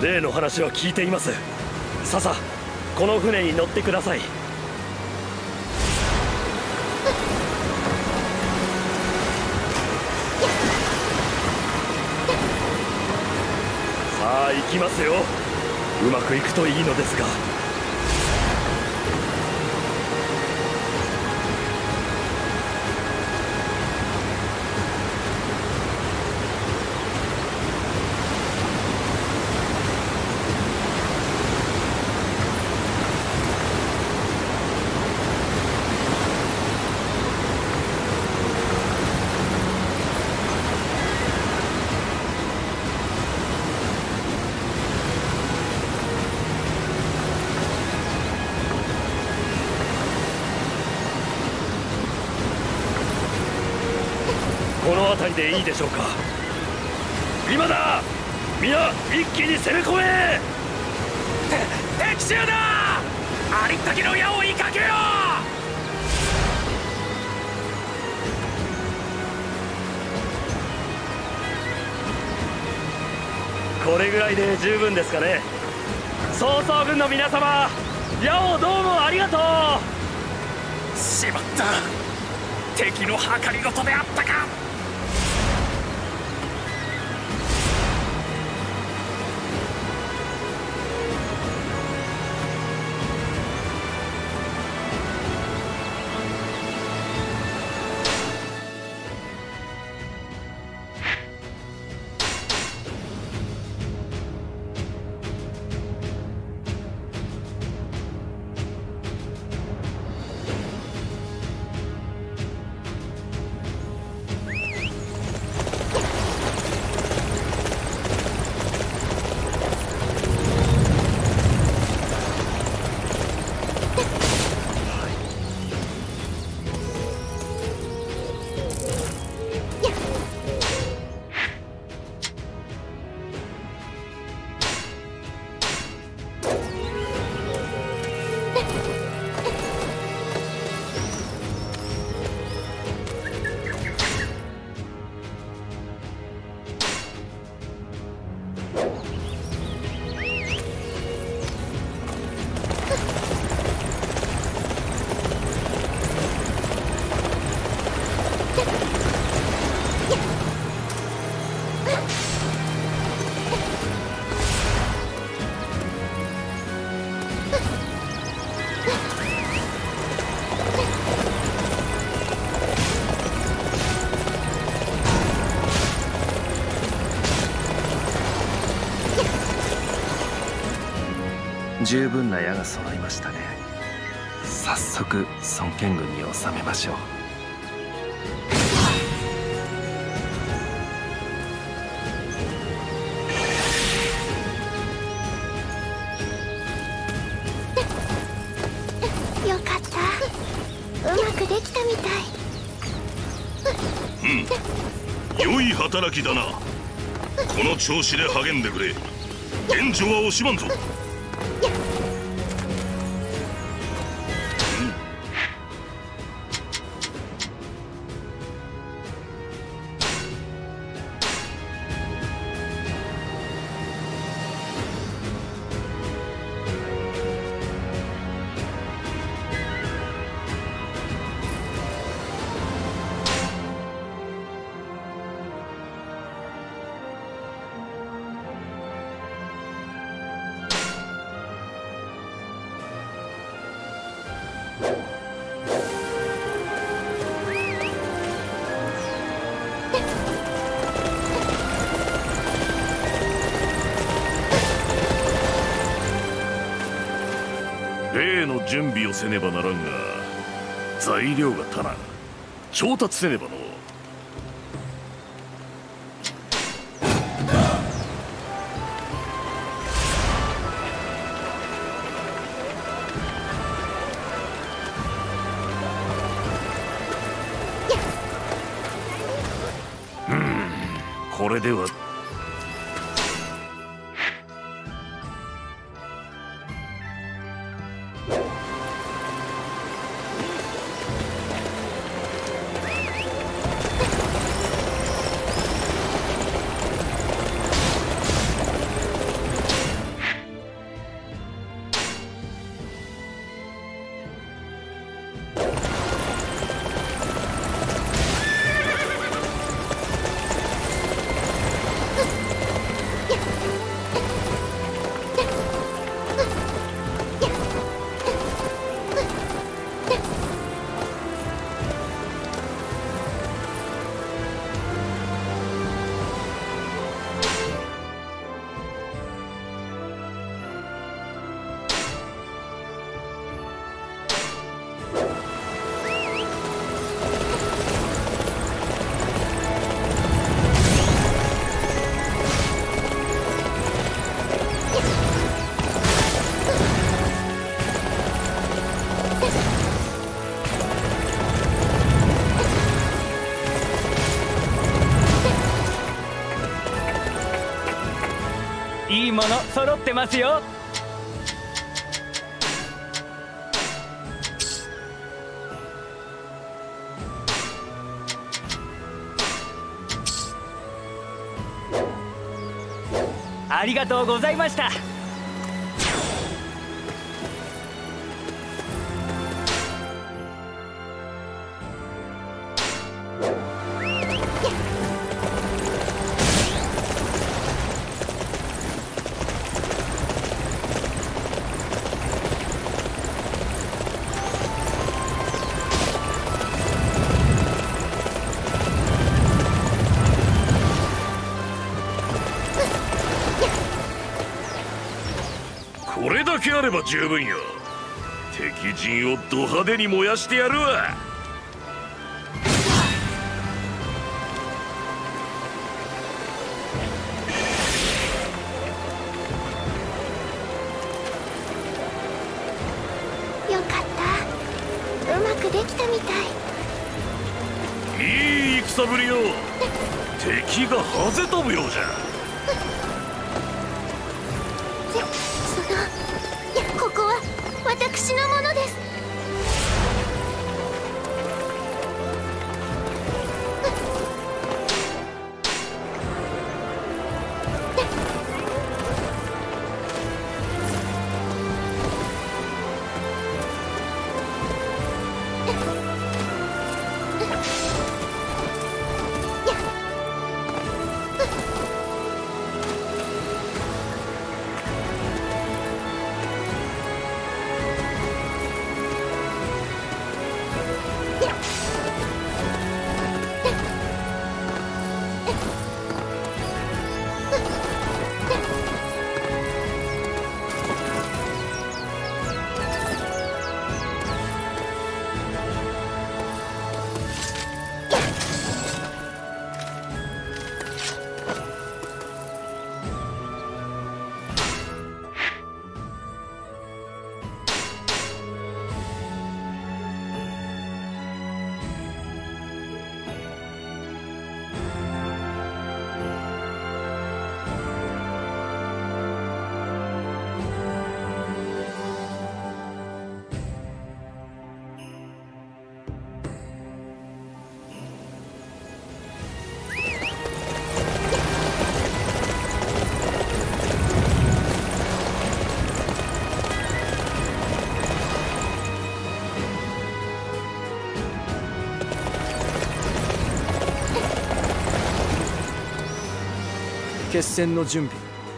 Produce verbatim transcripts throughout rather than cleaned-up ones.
例の話は聞いています。ささ、この船に乗ってください。さあ行きますよ。うまくいくといいのですが。この辺りでいいでしょうか。今だ、皆一気に攻め込め。て敵襲だ。ありったけの矢を追いかけよう。これぐらいで十分ですかね。曹操軍の皆様、矢をどうもありがとう。しまった、敵の計りごとであったか。 十分な矢が揃いましたね。早速孫権軍に収めましょう。 よかった、うまくできたみたい。うん、良い働きだな。この調子で励んでくれ。援助は惜しまんぞ。 例の準備をせねばならんが、材料が足らん。調達せねばの。うん、これでは。 物揃ってますよ。ありがとうございました。 これだけあれば十分よ。敵陣をド派手に燃やしてやるわ。 よかった。うまくできたみたい。 いい戦ぶりよ。敵がはぜ飛ぶようじゃ。 ここは私のものです。 決戦の準備。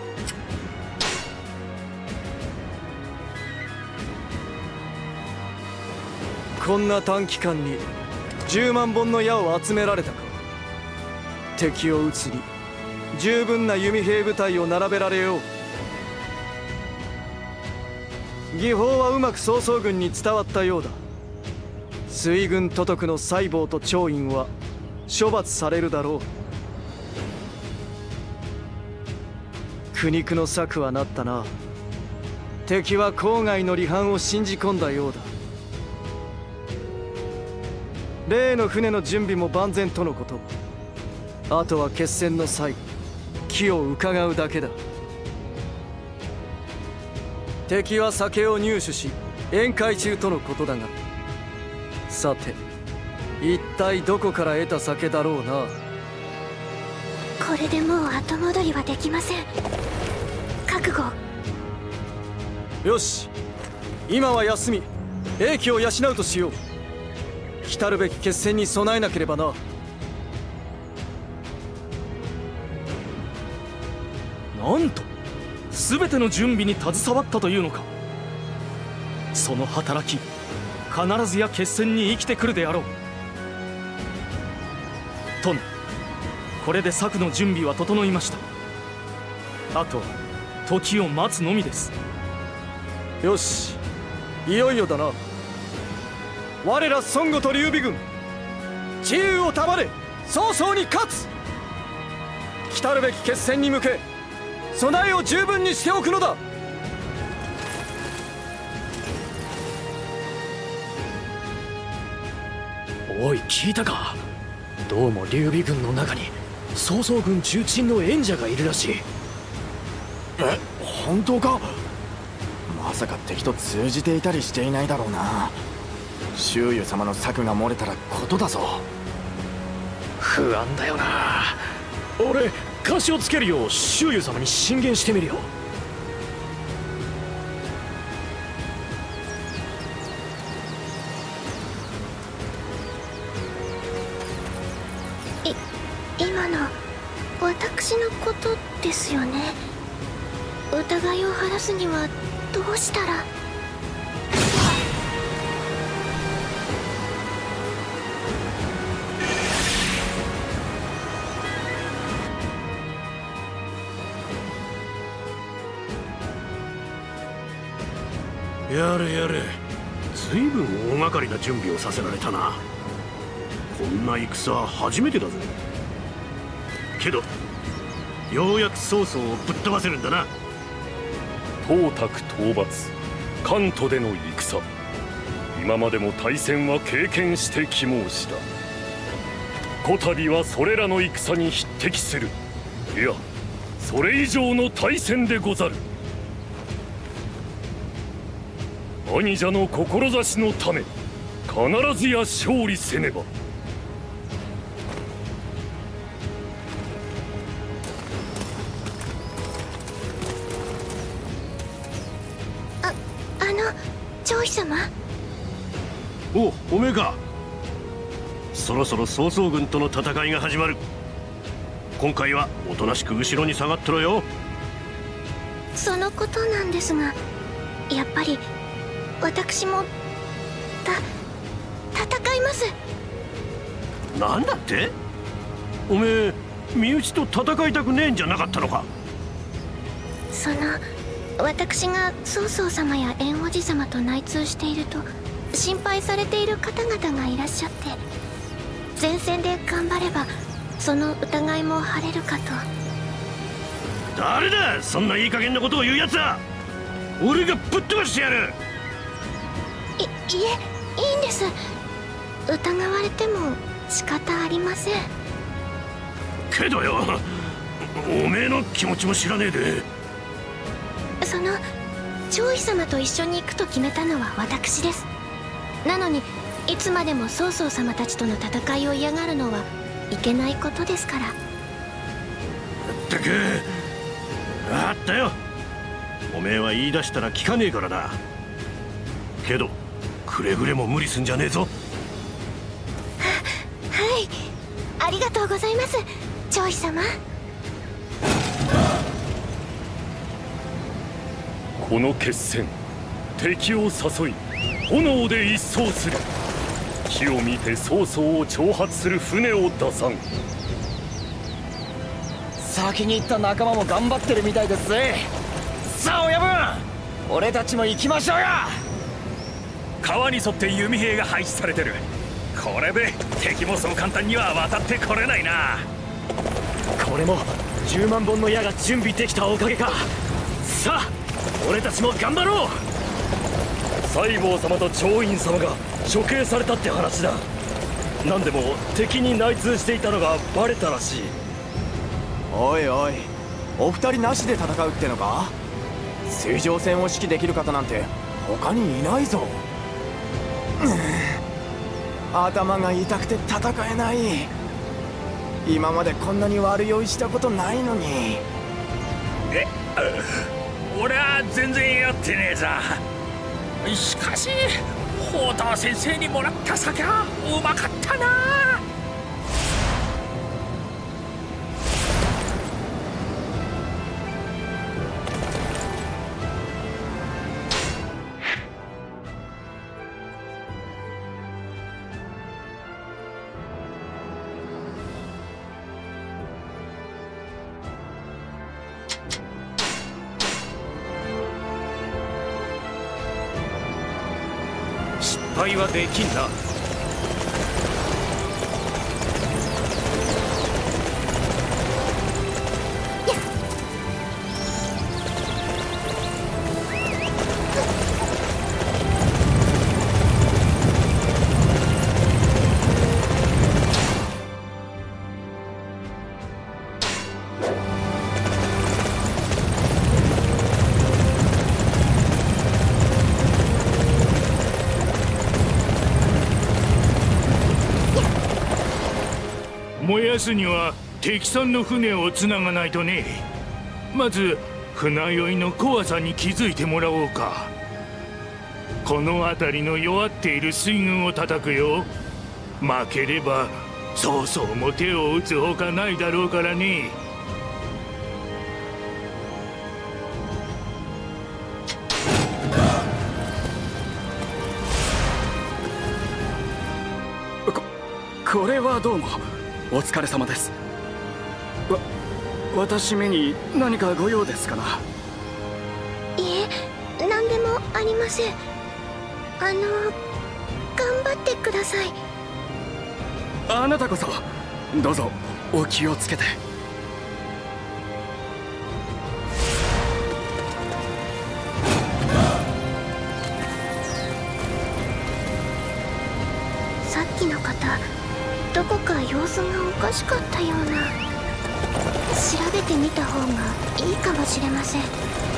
こんな短期間にじゅうまんぼんの矢を集められたか。敵を討つに十分な弓兵部隊を並べられよう。技法はうまく曹操軍に伝わったようだ。水軍都督の西郷と張院は処罰されるだろう。苦肉の策はなったな。敵は郊外の離反を信じ込んだようだ。例の船の準備も万全とのこと。あとは決戦の際機を伺うだけだ。敵は酒を入手し宴会中とのことだが、さて一体どこから得た酒だろうな。 これでもう後戻りはできません。覚悟。 よし、今は休み英気を養うとしよう。来るべき決戦に備えなければな。なんと全ての準備に携わったというのか。その働き必ずや決戦に生きてくるであろう。殿、これで策の準備は整いました。あとは時を待つのみです。よし、いよいよだな。我ら孫悟と劉備軍、自由を束ね早々に勝つ。来るべき決戦に向け備えを十分にしておくのだ。おい、聞いたか。どうも劉備軍の中に曹操軍重鎮の縁者がいるらしい。え、 本当か？まさか敵と通じていたりしていないだろうな。周遊様の策が漏れたらことだぞ。 不安だよな。俺監視をつけるよう周遊様に進言してみるよ。 い今の私のことですよね。疑いを晴らすにはどうしたら。 やれやれ、ずいぶん大掛かりな準備をさせられたな。こんな戦は初めてだぜ。けどようやく曹操をぶっ飛ばせるんだな。 董卓討伐、関東での戦、今までも大戦は経験してき申した。こたびはそれらの戦に匹敵する、いやそれ以上の大戦でござる。兄者の志のため必ずや勝利せねば。 ああの張飛様。 お、おめえか。そろそろ曹操軍との戦いが始まる。今回はおとなしく後ろに下がってろよ。 そのことなんですが、やっぱり私もた戦います。 なんだって？おめえ身内と戦いたくねえんじゃなかったのか。 その私が曹操様や円王子様と内通していると心配されている方々がいらっしゃって、前線で頑張ればその疑いも晴れるかと。 誰だそんないい加減なことを言うやつは。俺がぶっ飛ばしてやる。 いいえ、いいんです。疑われても仕方ありません。 けどよ、おめえの気持ちも知らねえで。 その張飛様と一緒に行くと決めたのは私です。なのにいつまでも曹操様たちとの戦いを嫌がるのはいけないことですから。 ったく、あったよ。おめえは言い出したら聞かねえからな。けどくれぐれも無理すんじゃねえぞ。は、 はい、ありがとうございます張飛様。 この決戦、敵を誘い炎で一掃する。火を見て曹操を挑発する船を出さん。 先に行った仲間も頑張ってるみたいですぜ。さあ親分、俺たちも行きましょうよ。 川に沿って弓兵が配置されてる。これで敵もそう簡単には渡ってこれないな。 これもじゅうまんぼんの矢が準備できたおかげか。さあ俺たちも頑張ろう。 西郷様と張院様が処刑されたって話だ。何でも敵に内通していたのがバレたらしい。 おいおい、お二人なしで戦うってのか？水上戦を指揮できる方なんて他にいないぞ。頭が痛くて戦えない。今までこんなに悪酔いしたことないのに。 え、俺は全然やってねえさ。しかし宝刀先生にもらった酒はうまかったな。 失敗はできんな。 燃やすには敵さんの船をつながないとね。まず船酔いの怖さに気づいてもらおうか。この辺りの弱っている水軍を叩くよ。負ければ曹操も手を打つほかないだろうからね。 ここれはどうもお疲れ様です。わ私めに何かご用ですかな。 いえ、何でもありません。あの頑張ってください。 あなたこそどうぞお気をつけて。 さっきの方、どこか様子がおかしかったような。調べてみた方がいいかもしれません。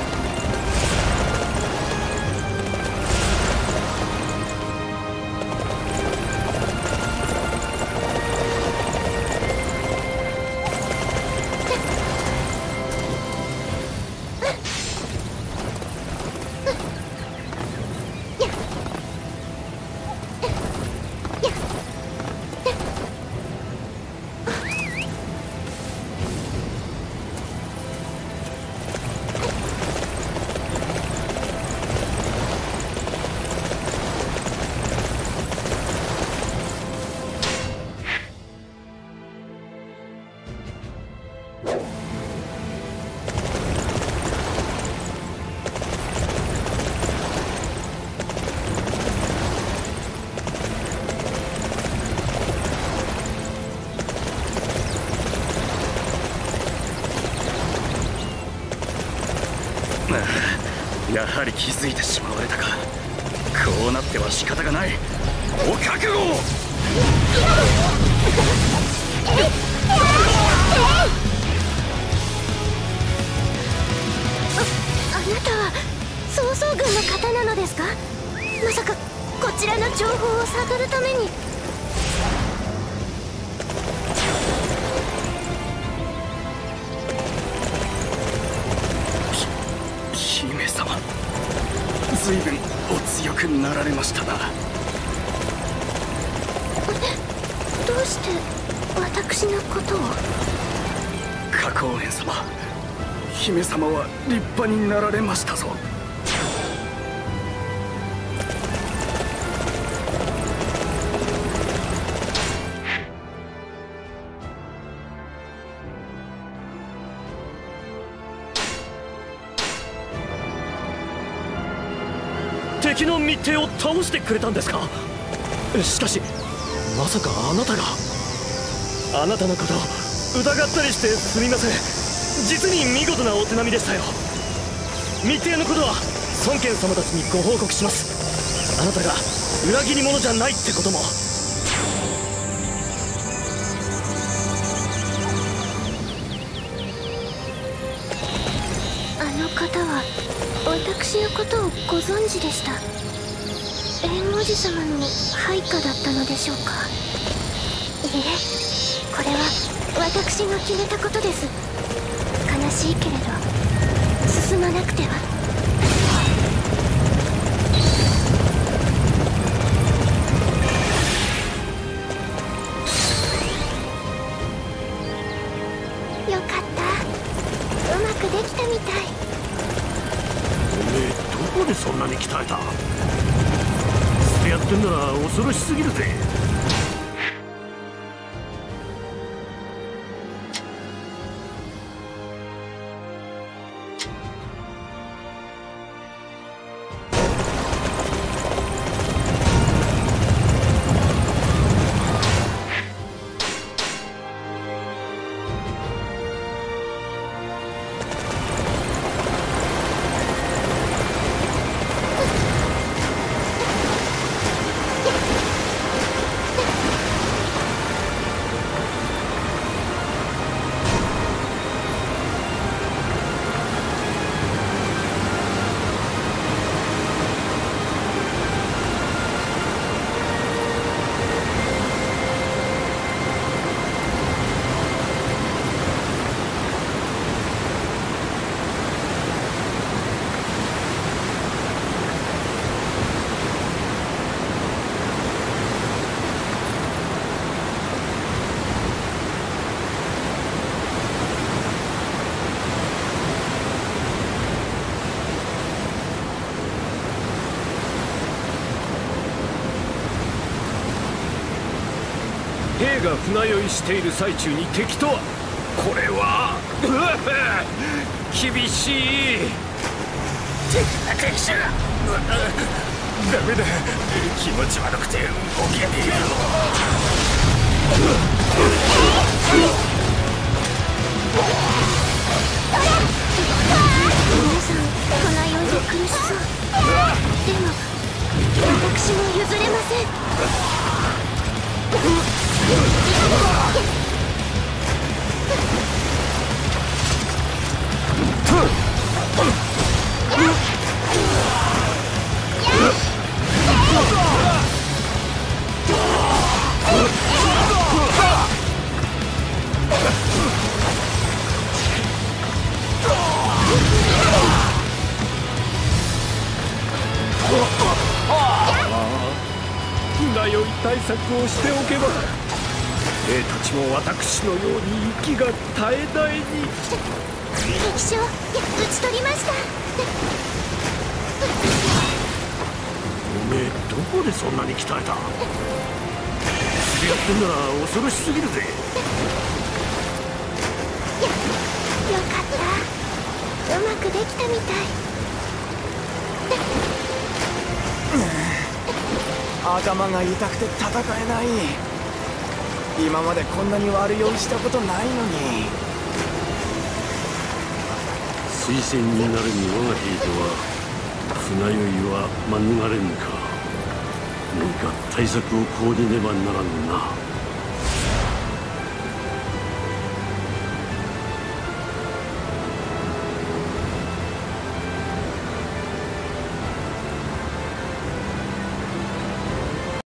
やはり気づいてしまわれたか。こうなっては仕方がない。お覚悟を。 あなたは曹操軍の方なのですか。まさかこちらの情報を探るために。 姫様、随分お強くなられましたな。 どうして私のことを。 花公園様、姫様は立派になられましたぞ。 敵の密偵を倒してくれたんですか。しかしまさかあなたが。あなたのこと疑ったりしてすみません。実に見事なお手並みでしたよ。密偵のことは孫権様たちにご報告します。あなたが裏切り者じゃないってことも。 あの方は私のことをご存知でした。縁王子様の配下だったのでしょうか。いえ、これは私が決めたことです。悲しいけれど進まなくては。よかった、うまくできたみたい。 どこでそんなに鍛えた。それやってんなら恐ろしすぎるぜ。 兵が船酔いしている最中に敵とは、これは厳しい。 敵襲だ。ダメだ、気持ち悪くて動けねえよ。 皆さん船酔いで苦しそう。でも私も譲れません。 船酔い対策をしておけば、兵たちも私のように息が絶え絶えに。 敵将討ち取りました。 おめえどこでそんなに鍛えた？釣りやってんなら恐ろしすぎるぜ。 よかった、うまくできたみたい。 頭が痛くて戦えない。今までこんなに悪酔いしたことないのに。 推薦になるに我が兵では船酔いは免れぬか。何か対策を講じねばならぬな。